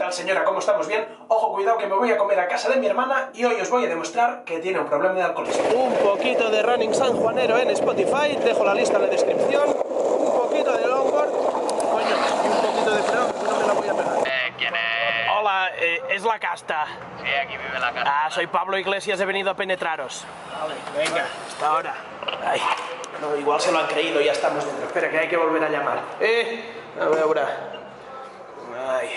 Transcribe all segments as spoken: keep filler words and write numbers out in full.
tal, señora? ¿Cómo estamos? ¿Bien? Ojo, cuidado que me voy a comer a casa de mi hermana y hoy os voy a demostrar que tiene un problema de alcoholismo. Un poquito de Running Sanjuanero en Spotify, dejo la lista en la descripción, un poquito de longboard, coño, y un poquito de freno, que no me la voy a pegar. Eh, ¿quién es? Hola, eh, es la casta. Sí, aquí vive la casa. Ah, soy Pablo Iglesias, he venido a penetraros. Vale, venga, hasta ahora. Ay, no, igual se lo han creído, ya estamos dentro. Espera, que hay que volver a llamar. Eh, a ver, ay.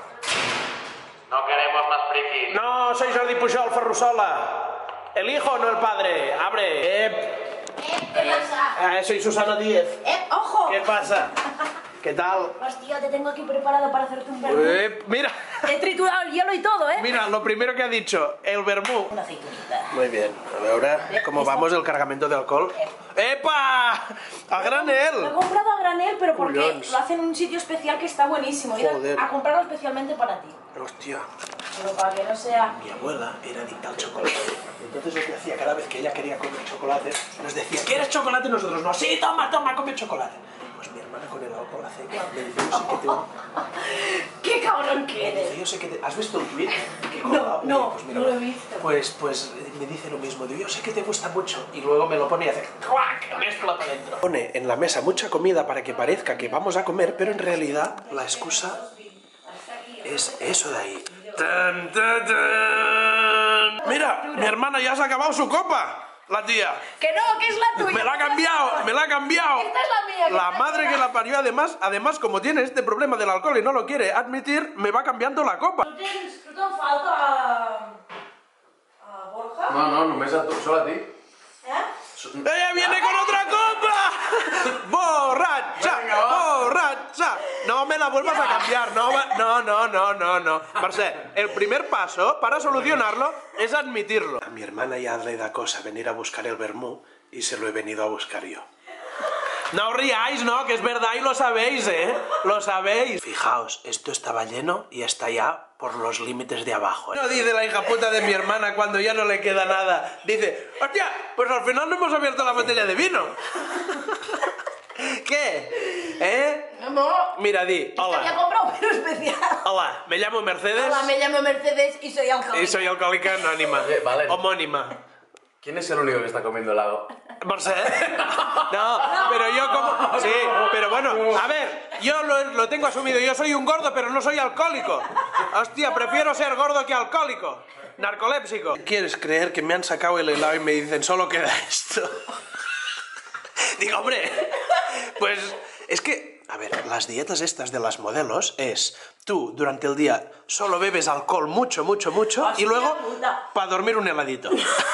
No queremos más frikis. No, soy Jordi Pujol, Ferrusola. El hijo, no el padre. Abre. Eh, ¿Qué pasa? eh, soy Susana Díez. ¡Eh, ojo! ¿Qué pasa? ¿Qué tal? Hostia, te tengo aquí preparado para hacerte un vermú. Eh, mira, He triturado el hielo y todo, ¿eh? mira, lo primero que ha dicho, el vermú. Una aceitunita. Muy bien, a veure cómo vamos el cargamento de alcohol. ¡Epa! ¡A Lo he granel! comprado a granel, pero porque Collons. lo hacen en un sitio especial que está buenísimo. He ido Joder. a comprarlo especialmente para ti. Hostia, Pero para que no sea... mi abuela era adicta al chocolate. Entonces lo que hacía cada vez que ella quería comer chocolate, nos decía, ¿quieres chocolate? Y nosotros, no, sí, toma, toma, come chocolate. Pues mi hermana con el alcohol hace, me dice, yo sé que te... ¡Qué cabrón que Me dice, eres! yo sé que te... ¿Has visto el tweet? Que No, colgaba? no, Pues mira, no lo he visto. Pues, pues me dice lo mismo, digo, yo sé que te gusta mucho. Y luego me lo pone y hace, ¡crack! Mezcla para adentro. Pone en la mesa mucha comida para que parezca que vamos a comer, pero en realidad la excusa es eso de ahí. ¡Tan, tan, tan! Mira, mi hermana ya se ha acabado su copa, la tía. ¡Que no, que es la tuya! Me la ha cambiado, me la ha cambiado. Esta es la mía. que La está madre que sola. la parió, además, además, como tiene este problema del alcohol y no lo quiere admitir, me va cambiando la copa. Tu tens, tu te'n falta a... a Borja? No, no, només a tu, solo a ti. Eh? ¡Ella viene con otra copa! ¡Borracha! Venga, va. ¡Borracha! No me la vuelvas a cambiar, no, va- no, no, no, no, no. Mercè, el primer paso para solucionarlo es admitirlo. A mi hermana ya le da cosa venir a buscar el vermú y se lo he venido a buscar yo. No os riáis, ¿no? Que es verdad y lo sabéis, ¿eh? Lo sabéis. Fijaos, esto estaba lleno y está ya por los límites de abajo. ¿eh? No dice la hija puta de mi hermana cuando ya no le queda nada. Dice, hostia, pues al final no hemos abierto la botella de vino. ¿Qué? ¿Eh? No. Mira, di, Te había hola. comprado un vino especial. Hola, me llamo Mercedes Hola, me llamo Mercedes y soy alcohólica. y soy alcohólica anónima. Oye, vale. Homónima. ¿Quién es el único que está comiendo helado? Mercè. No, pero yo como... Sí, pero bueno, a ver, yo lo, lo tengo asumido. Yo soy un gordo, pero no soy alcohólico. Hostia, prefiero ser gordo que alcohólico. Narcolépsico. ¿Quieres creer que me han sacado el helado y me dicen solo queda esto? Digo, hombre, pues es que... A ver, las dietas estas de las modelos es... Tú, durante el día, solo bebes alcohol mucho, mucho, mucho y Hostia luego, puta. para dormir un heladito.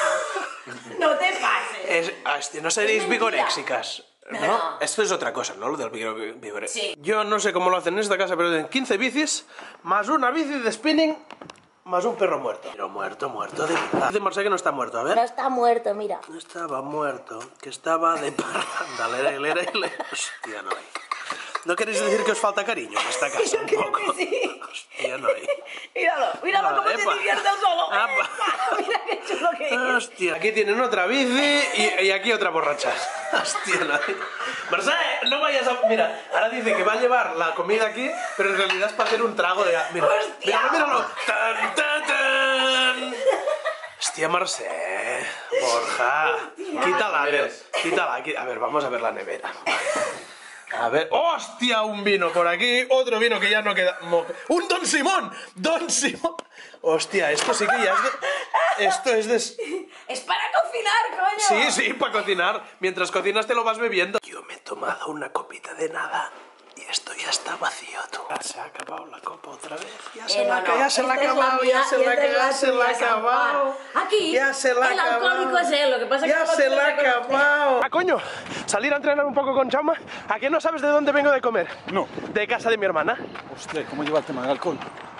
No te pases. Es, hostia, no seréis Es mentira. vigoréxicas, ¿no? No. Esto es otra cosa, ¿no? Lo del vigor- vigore... Sí. Yo no sé cómo lo hacen en esta casa, pero tienen quince bicis, más una bici de spinning, más un perro muerto. Pero muerto, muerto de verdad. Dice Mercè que no está muerto, a ver. No está muerto, mira. No estaba muerto, que estaba de parranda, lere, lere, lere. Hostia, no hay. ¿No queréis decir que os falta cariño en esta casa un Creo poco? que sí. Hostia, no hay. Míralo, míralo Ah, cómo se epa. divierte solo. Apa. Epa, mira qué chulo que es. Hostia, aquí tienen otra bici y, y aquí otra borracha. Hostia, no. Mercè, no vayas a... Mira, ahora dice que va a llevar la comida aquí, pero en realidad es para hacer un trago de... Mira, Hostia. míralo, míralo. Tan, tan, tan. Hostia, Mercè. Borja. Quítala, a ver. Quítala. qui- A ver, vamos a ver la nevera. A ver, ¡hostia! Un vino por aquí, otro vino que ya no queda... mo- ¡Un Don Simón! ¡Don Simón! Hostia, esto sí que ya es de... Esto es de... Es para cocinar, coño. Sí, sí, para cocinar. Mientras cocinas te lo vas bebiendo. Yo me he tomado una copita de nada y esto ya está vacío, tú. Ya se ha acabado la copa otra vez. Ya se Eh, la ha no, no. ya se la ha Esta es la acabado, mía ya se y la ha esta es la ya se la ha tuya, San acabado. Juan. Aquí, ya se la ha el acabado. alcohólico es él, lo que pasa es que ya no lo se la ha quiere reconocer. acabado. Ah, coño, salir a entrenar un poco con Chama. ¿A qué no sabes de dónde vengo de comer? No. De casa de mi hermana. Hostia, ¿cómo lleva el tema del alcohol?